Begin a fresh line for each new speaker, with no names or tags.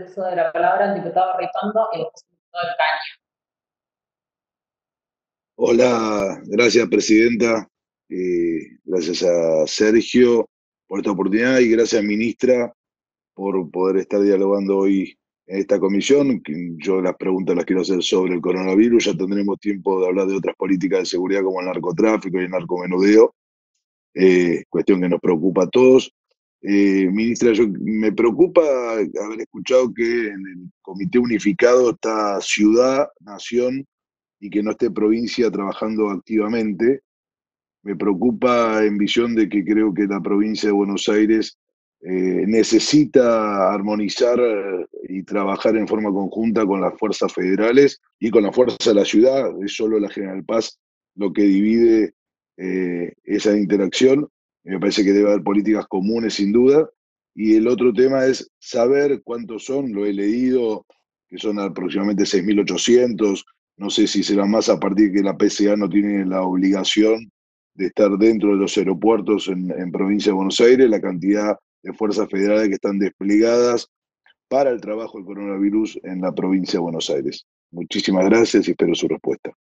el uso de la palabra al diputado Ritondo y después al diputado del Caño.
Hola, gracias Presidenta, gracias a Sergio por esta oportunidad y gracias Ministra por poder estar dialogando hoy en esta comisión. Yo las preguntas las quiero hacer sobre el coronavirus, ya tendremos tiempo de hablar de otras políticas de seguridad como el narcotráfico y el narcomenudeo, cuestión que nos preocupa a todos. Ministra, me preocupa haber escuchado que en el Comité Unificado está ciudad, nación y que no esté provincia trabajando activamente. Me preocupa en visión de que creo que la provincia de Buenos Aires necesita armonizar y trabajar en forma conjunta con las fuerzas federales y con la fuerza de la ciudad. Es solo la General Paz lo que divide esa interacción. Me parece que debe haber políticas comunes sin duda. Y el otro tema es saber cuántos son, lo he leído, que son aproximadamente 6.800. No sé si será más a partir de que la PCA no tiene la obligación de estar dentro de los aeropuertos en provincia de Buenos Aires, la cantidad de fuerzas federales que están desplegadas para el trabajo del coronavirus en la provincia de Buenos Aires. Muchísimas gracias y espero su respuesta.